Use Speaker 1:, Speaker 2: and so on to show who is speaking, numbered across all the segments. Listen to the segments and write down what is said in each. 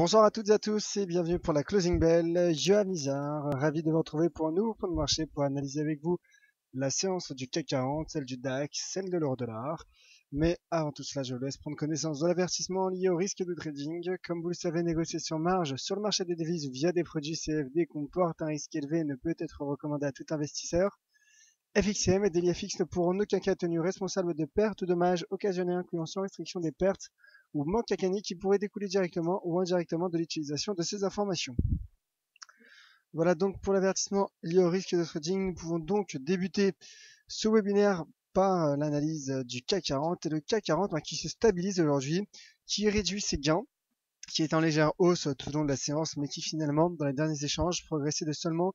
Speaker 1: Bonjour à toutes et à tous et bienvenue pour la Closing Bell. Johan Mizar, ravi de vous retrouver pour un nouveau point de marché pour analyser avec vous la séance du CAC 40, celle du DAX, celle de l'euro-dollar. Mais avant tout cela, je vous laisse prendre connaissance de l'avertissement lié au risque de trading. Comme vous le savez, négocier sur marge sur le marché des devises via des produits CFD comporte un risque élevé et ne peut être recommandé à tout investisseur. FXCM et DeliFX ne pourront en aucun cas tenir responsable de pertes ou dommages occasionnés incluant sans restriction des pertes ou manque à gagner qui pourraient découler directement ou indirectement de l'utilisation de ces informations. Voilà donc pour l'avertissement lié au risque de trading. Nous pouvons donc débuter ce webinaire par l'analyse du CAC 40 et le CAC 40 qui se stabilise aujourd'hui, qui réduit ses gains, qui est en légère hausse tout au long de la séance, mais qui finalement, dans les derniers échanges, progressait de seulement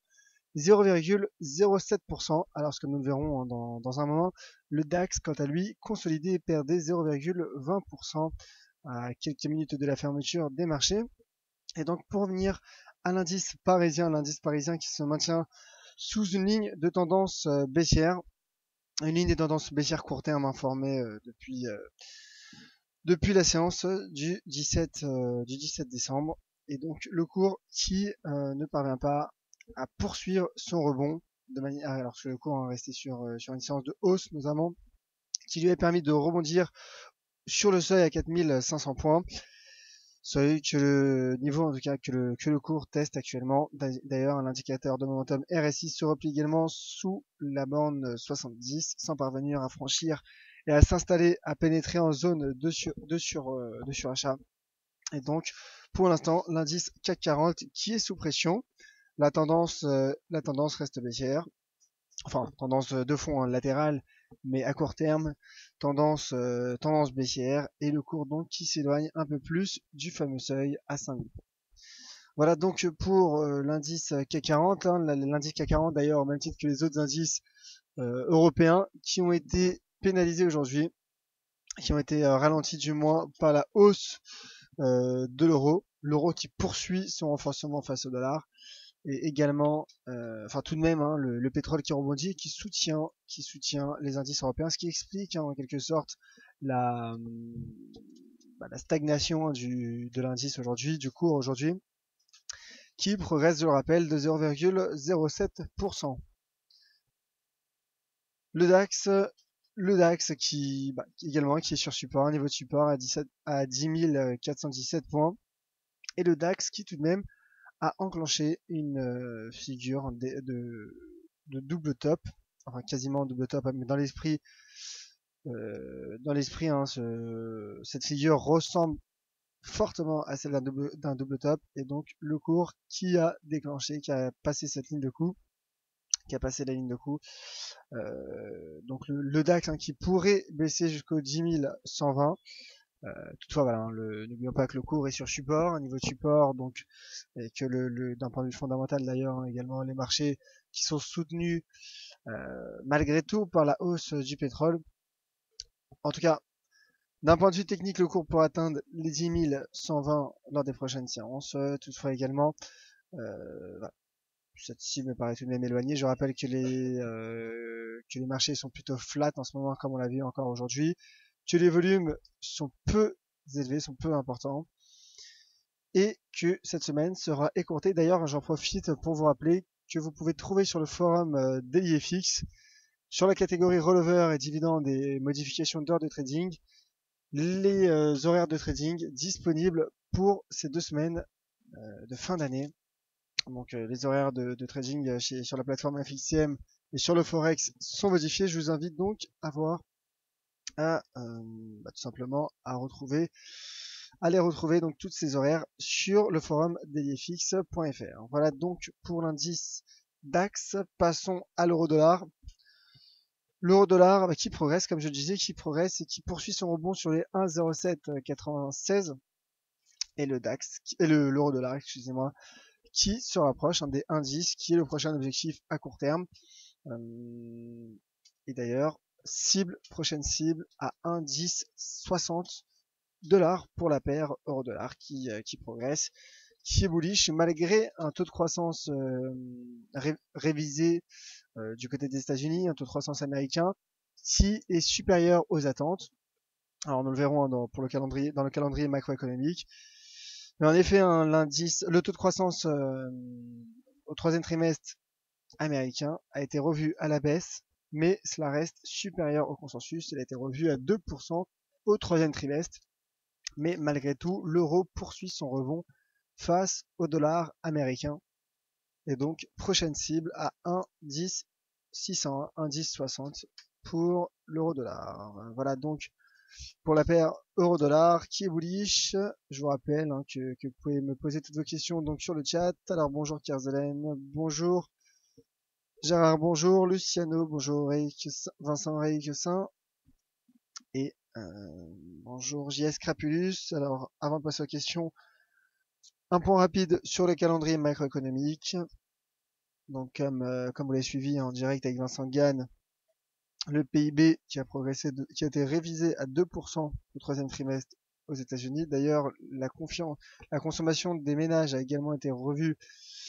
Speaker 1: 0,07%, alors ce que nous le verrons dans un moment. Le DAX, quant à lui, consolidé et perdait 0,20% à quelques minutes de la fermeture des marchés. Et donc pour revenir à l'indice parisien qui se maintient sous une ligne de tendance baissière, une ligne de tendance baissière court terme informée depuis la séance du 17 décembre. Et donc le cours qui ne parvient pas à poursuivre son rebond de manière, alors que le cours est resté sur une séance de hausse notamment, qui lui a permis de rebondir sur le seuil à 4500 points, seuil que le niveau en tout cas que le cours teste actuellement. D'ailleurs, l'indicateur de momentum RSI se replie également sous la borne 70 sans parvenir à franchir et à s'installer, à pénétrer en zone de surachat. Et donc, pour l'instant, l'indice CAC 40 qui est sous pression. La tendance reste baissière. Enfin, tendance de fond latérale, mais à court terme, tendance baissière. Et le cours donc qui s'éloigne un peu plus du fameux seuil à 5000. Voilà donc pour l'indice CAC 40. L'indice CAC 40 d'ailleurs, au même titre que les autres indices européens, qui ont été pénalisés aujourd'hui, qui ont été ralentis du moins par la hausse de l'euro. L'euro qui poursuit son renforcement face au dollar. Et également, enfin tout de même, le pétrole qui rebondit, qui soutient les indices européens, ce qui explique en quelque sorte la stagnation de l'indice aujourd'hui, du cours aujourd'hui, qui progresse, je le rappelle, de 0,07%. Le DAX qui également qui est sur support, un niveau de support à 10 417 points, et le DAX qui tout de même a enclenché une figure de double top, enfin quasiment double top, mais dans l'esprit, cette figure ressemble fortement à celle d'un double top, et donc le cours qui a déclenché, qui a passé cette ligne de coup, qui a passé la ligne de coup, donc le DAX qui pourrait baisser jusqu'au 10 120. Toutefois, voilà, n'oublions pas que le cours est sur support, un niveau de support, donc, et que d'un point de vue fondamental d'ailleurs, également les marchés qui sont soutenus malgré tout par la hausse du pétrole. En tout cas, d'un point de vue technique, le cours pourrait atteindre les 10 120 lors des prochaines séances. Toutefois également, voilà, cette cible me paraît tout de même éloignée. Je rappelle que les marchés sont plutôt flat en ce moment, comme on l'a vu encore aujourd'hui, que les volumes sont peu élevés, sont peu importants, et que cette semaine sera écourtée. D'ailleurs, j'en profite pour vous rappeler que vous pouvez trouver sur le forum DeliFX, sur la catégorie rollover et dividendes et modifications d'heures de trading, les horaires de trading disponibles pour ces 2 semaines de fin d'année. Donc les horaires de trading sur la plateforme FXCM et sur le Forex sont modifiés. Je vous invite donc à voir, tout simplement à les retrouver donc toutes ces horaires sur le forum delifx.fr. Voilà donc pour l'indice DAX. Passons à l'euro-dollar. L'euro-dollar qui progresse, comme je le disais, qui progresse et qui poursuit son rebond sur les 1,0796, et le DAX et l'euro-dollar, excusez-moi, qui se rapproche des indices, qui est le prochain objectif à court terme. Et d'ailleurs, prochaine cible à 1,1060 $ pour la paire euro-dollar qui progresse, qui est bullish malgré un taux de croissance révisé du côté des États-Unis, un taux de croissance américain qui est supérieur aux attentes. Alors nous le verrons dans le calendrier macroéconomique. Mais en effet, hein, le taux de croissance au troisième trimestre américain a été revu à la baisse, mais cela reste supérieur au consensus. Il a été revu à 2% au troisième trimestre, mais malgré tout, l'euro poursuit son rebond face au dollar américain. Et donc, prochaine cible à 1,10 600, 1,10 60 pour l'euro-dollar. Voilà donc pour la paire euro-dollar qui est bullish. Je vous rappelle hein, que vous pouvez me poser toutes vos questions donc sur le chat. Alors bonjour Kerzelen, bonjour Gérard, bonjour Luciano, bonjour Vincent Reikessin et bonjour JS Crapulus. Alors avant de passer aux questions, un point rapide sur le calendrier macroéconomique. Donc comme vous l'avez suivi en direct avec Vincent Gann, le PIB qui a été révisé à 2% au troisième trimestre aux États-Unis. D'ailleurs, la consommation des ménages a également été revue,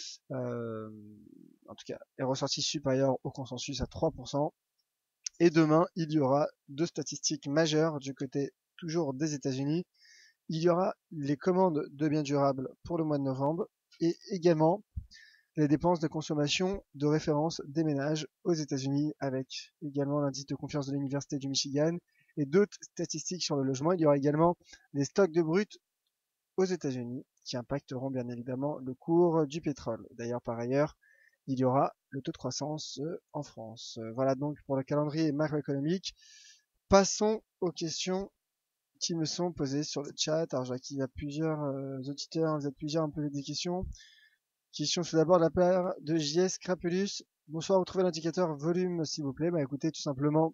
Speaker 1: en tout cas, est ressortie supérieure au consensus à 3%. Et demain, il y aura deux statistiques majeures du côté toujours des États-Unis. Il y aura les commandes de biens durables pour le mois de novembre et également les dépenses de consommation de référence des ménages aux États-Unis, avec également l'indice de confiance de l'Université du Michigan et d'autres statistiques sur le logement. Il y aura également les stocks de brut aux États-Unis qui impacteront bien évidemment le cours du pétrole. D'ailleurs, par ailleurs, il y aura le taux de croissance en France. Voilà donc pour le calendrier macroéconomique. Passons aux questions qui me sont posées sur le chat. Alors, je vois qu'il y a plusieurs auditeurs, vous êtes plusieurs à me poser des questions. Question tout d'abord de la part de JS Crapulus. Bonsoir, vous trouvez l'indicateur volume s'il vous plaît. Bah écoutez, tout simplement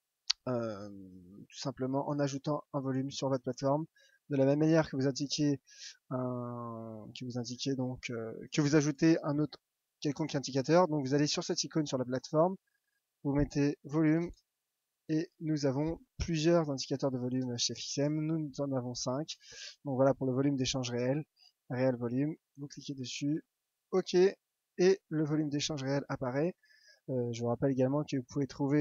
Speaker 1: en ajoutant un volume sur votre plateforme. De la même manière que vous indiquez que vous ajoutez un autre quelconque indicateur. Donc vous allez sur cette icône sur la plateforme, vous mettez volume et nous avons plusieurs indicateurs de volume chez FXM. Nous en avons 5. Donc voilà pour le volume d'échange réel, réel volume. Vous cliquez dessus. OK. Et le volume d'échange réel apparaît. Je vous rappelle également que vous pouvez trouver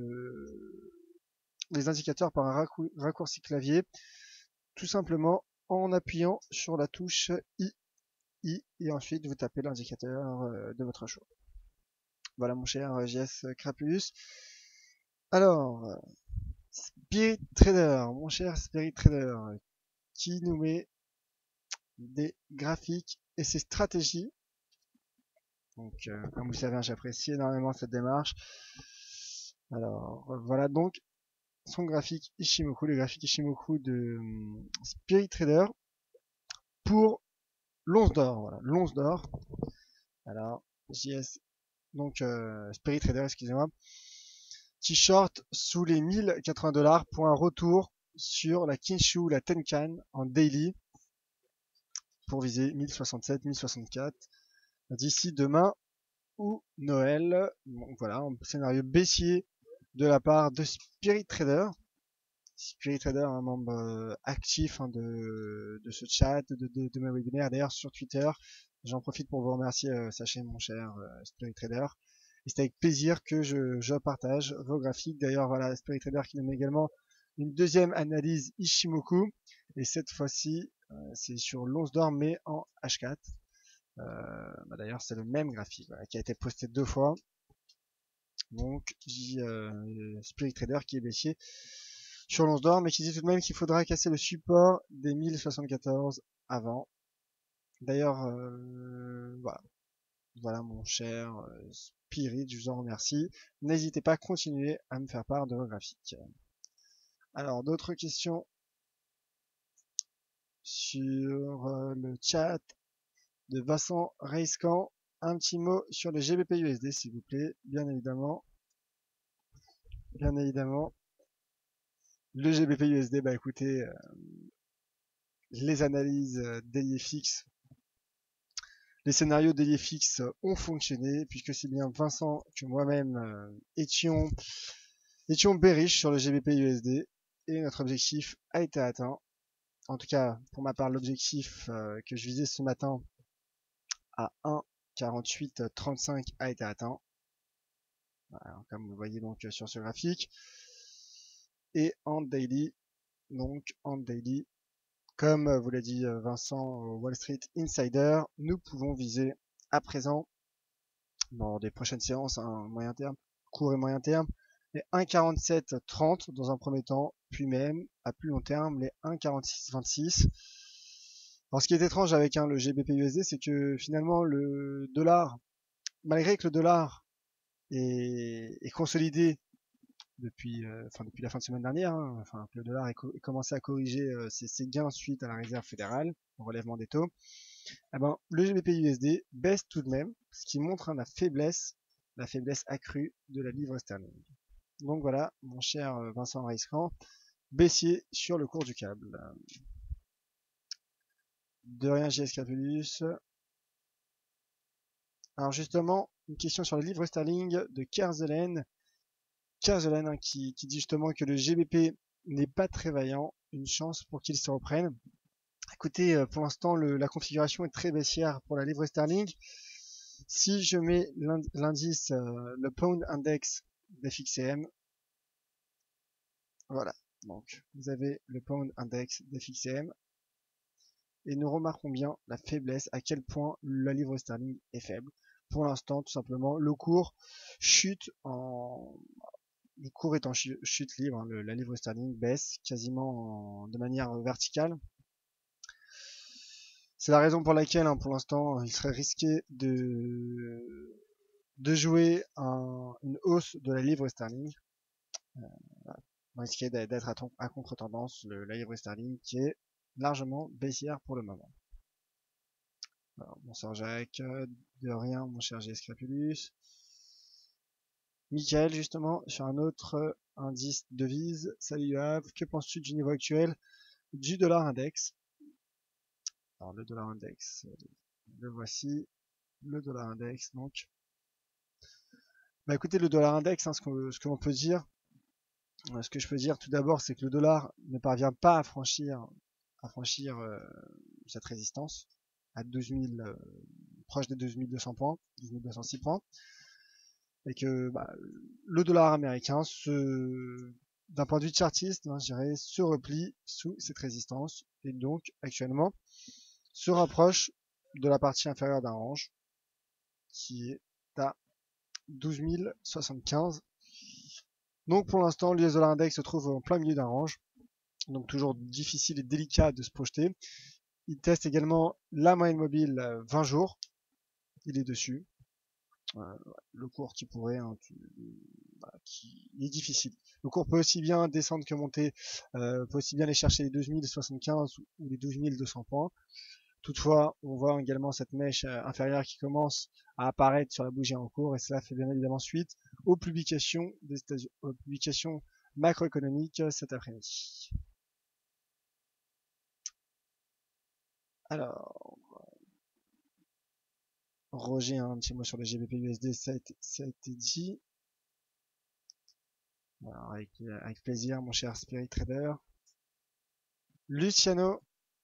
Speaker 1: les indicateurs par un raccourci clavier, tout simplement en appuyant sur la touche I et ensuite vous tapez l'indicateur de votre choix. Voilà mon cher JS Crapulus. Alors, Spirit Trader, mon cher Spirit Trader, qui nous met des graphiques et ses stratégies. Donc, comme vous le savez, j'apprécie énormément cette démarche. Alors, voilà donc son graphique Ishimoku, le graphique Ishimoku de Spirit Trader pour l'once d'or. Voilà, l'once d'or. Alors, JS, donc Spirit Trader, excusez-moi, qui short sous les 1080 $ pour un retour sur la Kinshu, la Tenkan en daily pour viser 1067, 1064 d'ici demain ou Noël. Donc voilà, un scénario baissier de la part de Spirit Trader. Spirit Trader, un membre actif hein, de ce chat, de mes webinaires, d'ailleurs sur Twitter. J'en profite pour vous remercier, sachez mon cher Spirit Trader. Et c'est avec plaisir que je partage vos graphiques. D'ailleurs, voilà, Spirit Trader qui nous met également une deuxième analyse Ishimoku. Et cette fois-ci, c'est sur l'once d'or, mais en H4. D'ailleurs, c'est le même graphique voilà, qui a été posté 2 fois. Donc, Spirit Trader qui est baissier sur l'once d'or, mais qui dit tout de même qu'il faudra casser le support des 1074 avant. D'ailleurs, voilà mon cher Spirit, je vous en remercie. N'hésitez pas à continuer à me faire part de vos graphiques. Alors, d'autres questions sur le chat de Vincent Reiscan. Un petit mot sur le GBP USD, s'il vous plaît, bien évidemment. Bien évidemment. Le GBP USD, bah écoutez, les analyses daily FX, les scénarios daily FX ont fonctionné, puisque c'est bien Vincent que moi-même étions bearish sur le GBP USD, et notre objectif a été atteint. En tout cas, pour ma part, l'objectif que je visais ce matin à 1,4835 a été atteint. Voilà, comme vous voyez donc sur ce graphique. Et en daily, Comme vous l'a dit Vincent, Wall Street Insider, nous pouvons viser à présent, dans des prochaines séances, un moyen terme, court et moyen terme, les 1,4730 dans un premier temps, puis même à plus long terme les 1,4626. Alors ce qui est étrange avec le GBP/USD, c'est que finalement le dollar, malgré que le dollar est consolidé depuis la fin de semaine dernière, hein, enfin que le dollar ait commencé à corriger ses gains suite à la réserve fédérale, au relèvement des taux, eh ben, le GBP/USD baisse tout de même, ce qui montre la faiblesse accrue de la livre sterling. Donc voilà, mon cher Vincent Raiscan, baissier sur le cours du câble. De rien, JS Capulus. Alors justement, une question sur le livre sterling de Kerzelen. Kerzelen qui dit justement que le GBP n'est pas très vaillant, une chance pour qu'il se reprenne. Écoutez, pour l'instant, la configuration est très baissière pour la livre sterling. Si je mets l'indice, le Pound Index d'FXCM, voilà. Donc, vous avez le Pound Index d'FXCM. Et nous remarquons bien la faiblesse, à quel point la livre sterling est faible. Pour l'instant, tout simplement, le cours chute le cours est en chute libre, hein, la livre sterling baisse quasiment de manière verticale. C'est la raison pour laquelle, hein, pour l'instant, il serait risqué de jouer une hausse de la livre sterling. On risquait d'être à contre-tendance, la livre sterling qui est largement baissière pour le moment. Alors, bonsoir Jacques, de rien mon cher GS Crapulus. Michael, justement, sur un autre indice de devise. Salut Yoav, que penses-tu du niveau actuel du dollar index? Alors le dollar index, le voici, le dollar index donc. Bah écoutez, le dollar index, hein, ce que l'on peut dire, ce que je peux dire tout d'abord, c'est que le dollar ne parvient pas à franchir cette résistance à 12 000, proche des 12 200 points, 12 206 points, et que le dollar américain, d'un point de vue chartiste, hein, je dirais, se replie sous cette résistance, et donc actuellement se rapproche de la partie inférieure d'un range, qui est à 12 075. Donc pour l'instant, l'US dollar index se trouve en plein milieu d'un range, donc toujours difficile et délicat de se projeter. Il teste également la moyenne mobile 20 jours, il est dessus. Le cours qui pourrait, hein, qui est difficile. Le cours peut aussi bien descendre que monter, peut aussi bien aller chercher les 2075 ou les 12 200 points. Toutefois, on voit également cette mèche inférieure qui commence à apparaître sur la bougie en cours, et cela fait bien évidemment suite aux publications macroéconomiques cet après-midi. Alors, Roger, un petit mot sur le GBP/USD, ça a été dit. Alors, avec plaisir, mon cher Spirit Trader. Luciano,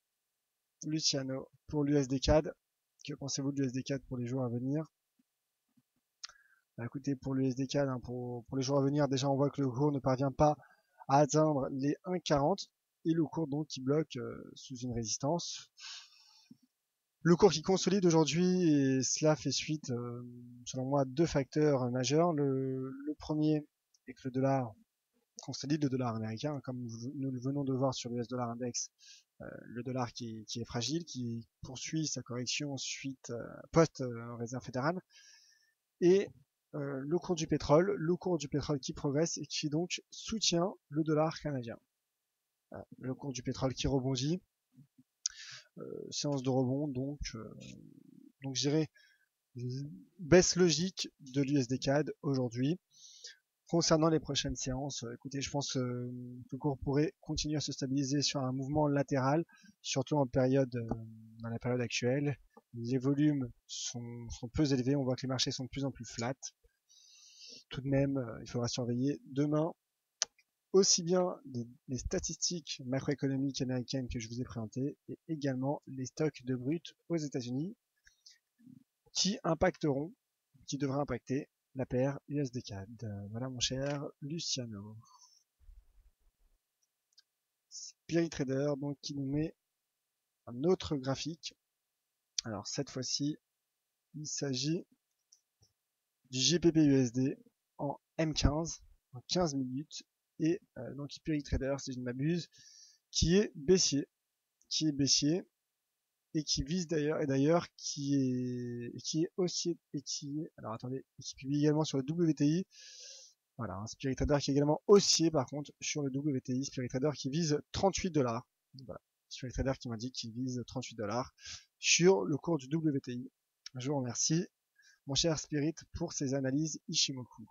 Speaker 1: pour l'USD CAD. Que pensez-vous de l'USD CAD pour les jours à venir? Bah, écoutez, pour l'USD CAD, hein, pour les jours à venir, déjà on voit que le cours ne parvient pas à atteindre les 1,40 et le cours donc qui bloque sous une résistance. Le cours qui consolide aujourd'hui, et cela fait suite, selon moi, à deux facteurs majeurs. Le premier est que le dollar consolide, le dollar américain, comme nous le venons de voir sur l'US dollar index, le dollar qui est fragile, qui poursuit sa correction suite post-réserve fédérale, et le cours du pétrole qui progresse et qui donc soutient le dollar canadien. Le cours du pétrole qui rebondit, séance de rebond, donc je dirais baisse logique de l'USD CAD aujourd'hui. Concernant les prochaines séances, écoutez, je pense que le cours pourrait continuer à se stabiliser sur un mouvement latéral, surtout dans la période actuelle. Les volumes sont peu élevés, on voit que les marchés sont de plus en plus flats. Tout de même, il faudra surveiller demain aussi bien les statistiques macroéconomiques américaines que je vous ai présentées, et également les stocks de brut aux États-Unis qui devraient impacter la paire USD CAD. Voilà mon cher Luciano. Spirit Trader, donc qui nous met un autre graphique. Alors cette fois-ci, il s'agit du GBP/USD en M15, en 15 minutes, et donc Spirit Trader, si je ne m'abuse, qui est baissier, et qui vise d'ailleurs qui est haussier, et qui est, alors attendez, et qui publie également sur le WTI. Voilà, un Spirit Trader qui est également haussier par contre sur le WTI, Spirit Trader qui vise 38 $. Voilà, Spirit Trader qui m'indique qu'il vise 38 $ sur le cours du WTI. Je vous remercie, mon cher Spirit, pour ces analyses Ishimoku.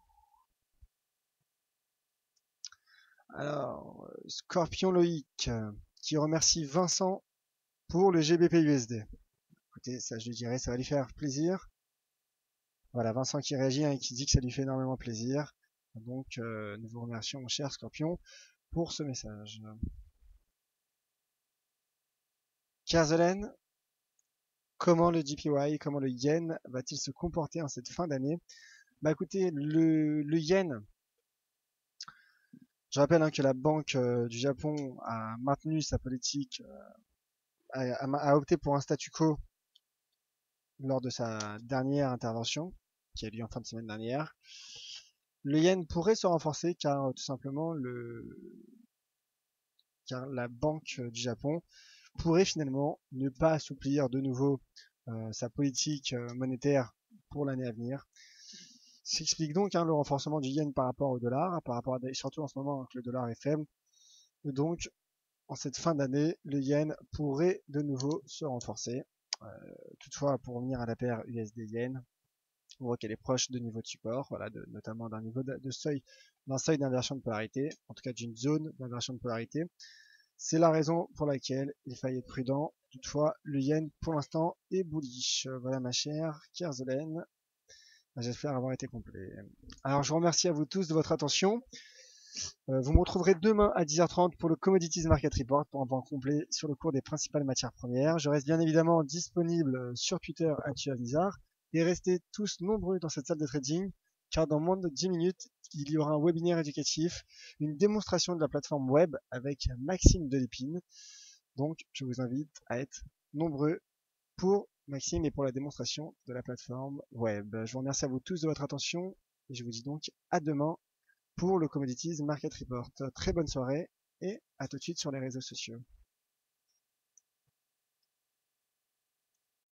Speaker 1: Alors, Scorpion Loïc, qui remercie Vincent pour le GBP/USD. Écoutez, ça je lui dirais, ça va lui faire plaisir. Voilà, Vincent qui réagit et qui dit que ça lui fait énormément plaisir. Donc, nous vous remercions, mon cher Scorpion, pour ce message. Kerzelen, comment le JPY, comment le yen va-t-il se comporter en cette fin d'année? Bah écoutez, le yen, je rappelle que la Banque du Japon a maintenu sa politique, a opté pour un statu quo lors de sa dernière intervention, qui a lieu en fin de semaine dernière. Le yen pourrait se renforcer car tout simplement car la Banque du Japon pourrait finalement ne pas assouplir de nouveau sa politique monétaire pour l'année à venir. Ce qui explique donc le renforcement du yen par rapport au dollar, surtout en ce moment que le dollar est faible. Et donc, en cette fin d'année, le yen pourrait de nouveau se renforcer. Toutefois, pour revenir à la paire USD-yen, on voit qu'elle est proche de niveau de support, voilà, notamment d'un niveau de seuil, d'un seuil d'inversion de polarité, en tout cas d'une zone d'inversion de polarité. C'est la raison pour laquelle il fallait être prudent. Toutefois, le yen pour l'instant est bullish. Voilà ma chère Kerzelen. J'espère avoir été complet. Alors je vous remercie à vous tous de votre attention. Vous me retrouverez demain à 10h30 pour le Commodities Market Report pour un point complet sur le cours des principales matières premières. Je reste bien évidemment disponible sur Twitter @tuavizar et restez tous nombreux dans cette salle de trading car dans moins de 10 minutes, il y aura un webinaire éducatif, une démonstration de la plateforme web avec Maxime Delépine. Donc je vous invite à être nombreux pour Maxime et pour la démonstration de la plateforme web. Je vous remercie à vous tous de votre attention et je vous dis donc à demain pour le Commodities Market Report. Très bonne soirée et à tout de suite sur les réseaux sociaux.